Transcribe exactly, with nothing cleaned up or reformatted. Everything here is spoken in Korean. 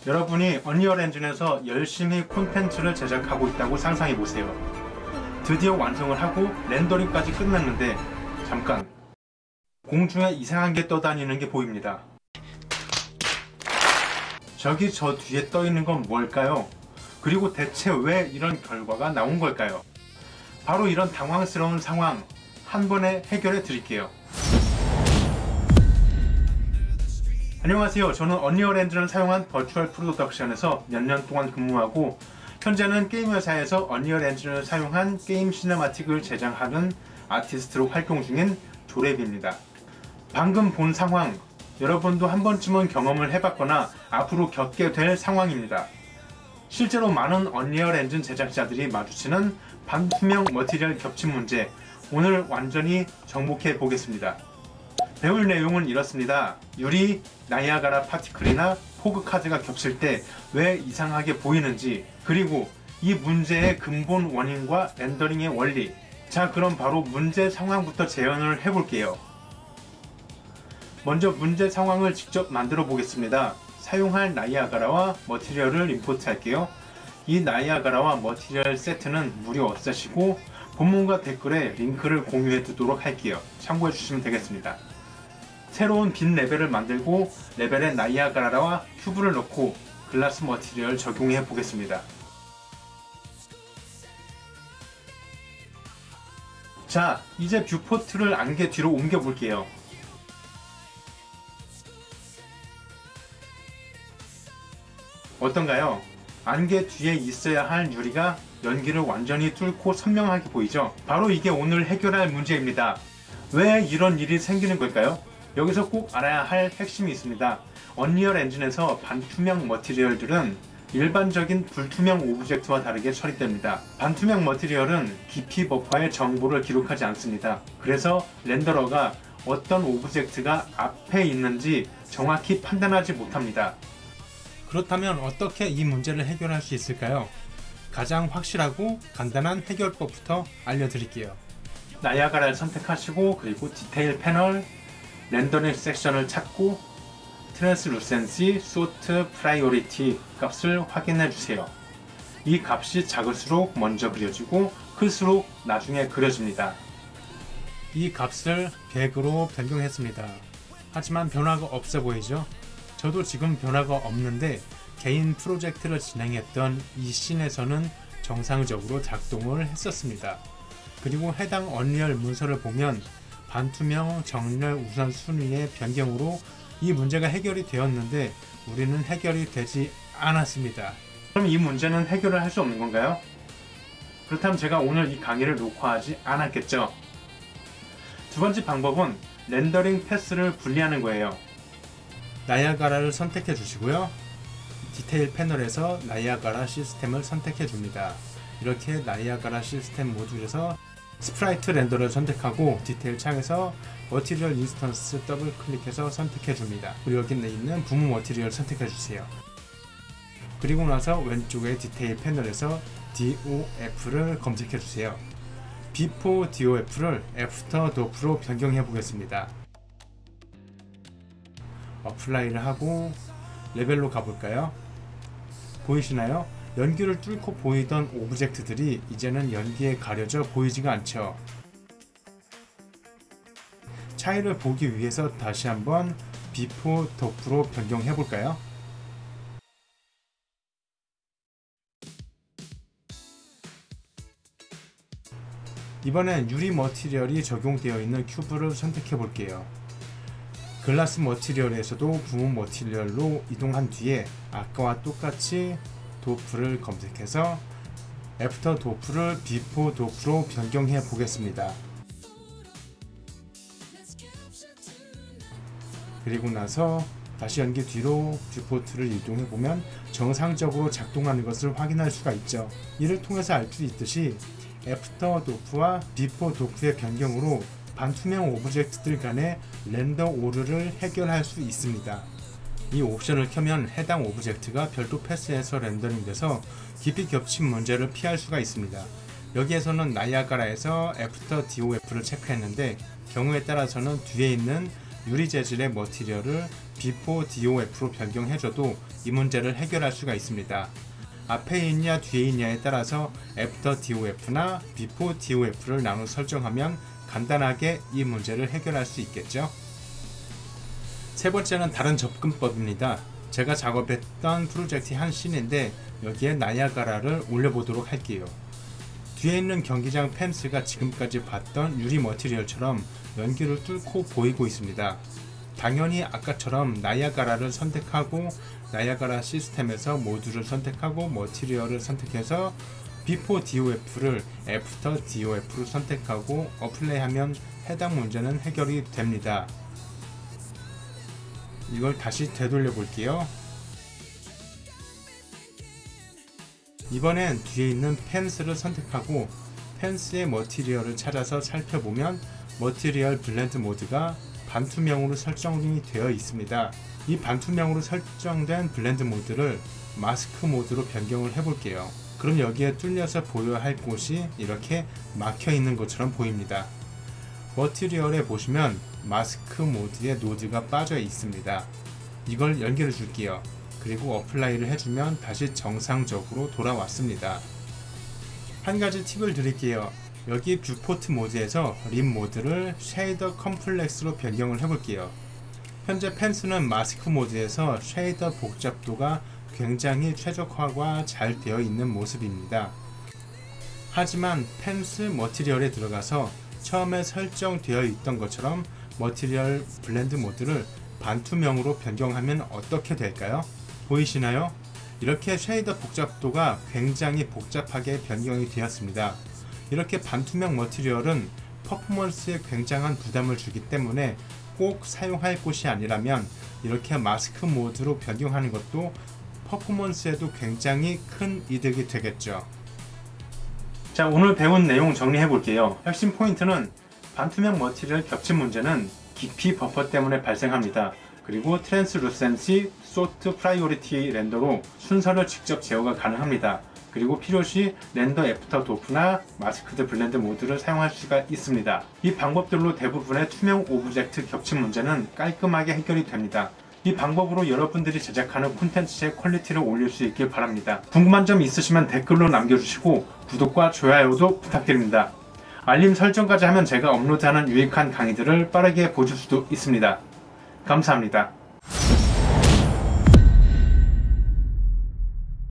여러분이 언리얼 엔진에서 열심히 콘텐츠를 제작하고 있다고 상상해보세요. 드디어 완성을 하고 렌더링까지 끝났는데 잠깐 공중에 이상한 게 떠다니는 게 보입니다. 저기 저 뒤에 떠있는 건 뭘까요? 그리고 대체 왜 이런 결과가 나온 걸까요? 바로 이런 당황스러운 상황 한 번에 해결해 드릴게요. 안녕하세요. 저는 언리얼 엔진을 사용한 버추얼 프로덕션에서 몇 년 동안 근무하고 현재는 게임 회사에서 언리얼 엔진을 사용한 게임 시네마틱을 제작하는 아티스트로 활동 중인 조랩입니다. 방금 본 상황, 여러분도 한 번쯤은 경험을 해봤거나 앞으로 겪게 될 상황입니다. 실제로 많은 언리얼 엔진 제작자들이 마주치는 반투명 머티리얼 겹침 문제, 오늘 완전히 정복해 보겠습니다. 배울 내용은 이렇습니다. 유리, 나이아가라 파티클이나 포그 카드가 겹칠 때 왜 이상하게 보이는지, 그리고 이 문제의 근본 원인과 렌더링의 원리. 자, 그럼 바로 문제 상황부터 재현을 해볼게요. 먼저 문제 상황을 직접 만들어 보겠습니다. 사용할 나이아가라와 머티리얼을 임포트 할게요. 이 나이아가라와 머티리얼 세트는 무료 어셋이고 본문과 댓글에 링크를 공유해 두도록 할게요. 참고해 주시면 되겠습니다. 새로운 빈 레벨을 만들고 레벨에 나이아가라와 큐브를 넣고 글라스 머티리얼 적용해 보겠습니다. 자, 이제 뷰포트를 안개 뒤로 옮겨 볼게요. 어떤가요? 안개 뒤에 있어야 할 유리가 연기를 완전히 뚫고 선명하게 보이죠? 바로 이게 오늘 해결할 문제입니다. 왜 이런 일이 생기는 걸까요? 여기서 꼭 알아야 할 핵심이 있습니다. 언리얼 엔진에서 반투명 머티리얼들은 일반적인 불투명 오브젝트와 다르게 처리됩니다. 반투명 머티리얼은 깊이 버퍼에 정보를 기록하지 않습니다. 그래서 렌더러가 어떤 오브젝트가 앞에 있는지 정확히 판단하지 못합니다. 그렇다면 어떻게 이 문제를 해결할 수 있을까요? 가장 확실하고 간단한 해결법부터 알려드릴게요. 나이아가라를 선택하시고 그리고 디테일 패널, 렌더링 섹션을 찾고 트랜스루센시, 소트, 프라이오리티 값을 확인해 주세요. 이 값이 작을수록 먼저 그려지고 클수록 나중에 그려집니다. 이 값을 백으로 변경했습니다. 하지만 변화가 없어 보이죠? 저도 지금 변화가 없는데 개인 프로젝트를 진행했던 이 씬에서는 정상적으로 작동을 했었습니다. 그리고 해당 언리얼 문서를 보면 반투명 정렬 우선순위의 변경으로 이 문제가 해결이 되었는데 우리는 해결이 되지 않았습니다. 그럼 이 문제는 해결을 할 수 없는 건가요? 그렇다면 제가 오늘 이 강의를 녹화하지 않았겠죠? 두 번째 방법은 렌더링 패스를 분리하는 거예요. 나이아가라를 선택해 주시고요. 디테일 패널에서 나이아가라 시스템을 선택해 줍니다. 이렇게 나이아가라 시스템 모듈에서 스프라이트 렌더를 선택하고 디테일 창에서 머티리얼 인스턴스 더블 클릭해서 선택해 줍니다. 그리고 여기 있는 부무 머티리얼 선택해 주세요. 그리고 나서 왼쪽에 디테일 패널에서 디오에프를 검색해 주세요. 비포 디오에프를 애프터 도프로 변경해 보겠습니다. 어플라이를 하고 레벨로 가볼까요? 보이시나요? 연기를 뚫고 보이던 오브젝트들이 이제는 연기에 가려져 보이지가 않죠. 차이를 보기 위해서 다시 한번 비포 도프로 변경해 볼까요? 이번엔 유리 머티리얼이 적용되어 있는 큐브를 선택해 볼게요. 글라스 머티리얼에서도 부무 머티리얼로 이동한 뒤에 아까와 똑같이 도프를 검색해서 애프터 도프를 비포 도프로 변경해 보겠습니다. 그리고 나서 다시 연기 뒤로 뷰포트를 이동해 보면 정상적으로 작동하는 것을 확인할 수가 있죠. 이를 통해서 알 수 있듯이 애프터 도프와 비포 도프의 변경으로 반투명 오브젝트들 간의 렌더 오류를 해결할 수 있습니다. 이 옵션을 켜면 해당 오브젝트가 별도 패스에서 렌더링 돼서 깊이 겹친 문제를 피할 수가 있습니다. 여기에서는 나이아가라에서 애프터 디오에프를 체크했는데 경우에 따라서는 뒤에 있는 유리 재질의 머티리얼을 비포 디오에프로 변경해줘도 이 문제를 해결할 수가 있습니다. 앞에 있냐 뒤에 있냐에 따라서 애프터 디오에프나 비포 디오에프를 나눠 설정하면 간단하게 이 문제를 해결할 수 있겠죠. 세 번째는 다른 접근법입니다. 제가 작업했던 프로젝트의 한 씬인데 여기에 나이아가라를 올려보도록 할게요. 뒤에 있는 경기장 펜스가 지금까지 봤던 유리 머티리얼처럼 연기를 뚫고 보이고 있습니다. 당연히 아까처럼 나이아가라를 선택하고 나이아가라 시스템에서 모듈을 선택하고 머티리얼을 선택해서 비포 디오에프를 애프터 디오에프로 선택하고 어플라이하면 해당 문제는 해결이 됩니다. 이걸 다시 되돌려 볼게요. 이번엔 뒤에 있는 펜스를 선택하고 펜스의 머티리얼을 찾아서 살펴보면 머티리얼 블렌드 모드가 반투명으로 설정이 되어 있습니다. 이 반투명으로 설정된 블렌드 모드를 마스크 모드로 변경을 해볼게요. 그럼 여기에 뚫려서 보여야 할 곳이 이렇게 막혀 있는 것처럼 보입니다. 머티리얼에 보시면 마스크 모드의 노드가 빠져 있습니다. 이걸 연결해 줄게요. 그리고 어플라이를 해주면 다시 정상적으로 돌아왔습니다. 한 가지 팁을 드릴게요. 여기 뷰포트 모드에서 립 모드를 쉐이더 컴플렉스로 변경을 해볼게요. 현재 펜스는 마스크 모드에서 쉐이더 복잡도가 굉장히 최적화가 잘 되어 있는 모습입니다. 하지만 펜스 머티리얼에 들어가서 처음에 설정되어 있던 것처럼 머티리얼 블렌드 모드를 반투명으로 변경하면 어떻게 될까요? 보이시나요? 이렇게 쉐이더 복잡도가 굉장히 복잡하게 변경이 되었습니다. 이렇게 반투명 머티리얼은 퍼포먼스에 굉장한 부담을 주기 때문에 꼭 사용할 곳이 아니라면 이렇게 마스크 모드로 변경하는 것도 퍼포먼스에도 굉장히 큰 이득이 되겠죠. 자, 오늘 배운 내용 정리해 볼게요. 핵심 포인트는 반투명 머티리얼 겹침 문제는 깊이 버퍼 때문에 발생합니다. 그리고 트랜스루센시, 소트 프라이오리티 렌더로 순서를 직접 제어가 가능합니다. 그리고 필요시 렌더 애프터 도프나 마스크드 블렌드 모드를 사용할 수가 있습니다. 이 방법들로 대부분의 투명 오브젝트 겹침 문제는 깔끔하게 해결이 됩니다. 이 방법으로 여러분들이 제작하는 콘텐츠의 퀄리티를 올릴 수 있길 바랍니다. 궁금한 점 있으시면 댓글로 남겨주시고 구독과 좋아요도 부탁드립니다. 알림 설정까지 하면 제가 업로드하는 유익한 강의들을 빠르게 보실 수도 있습니다. 감사합니다.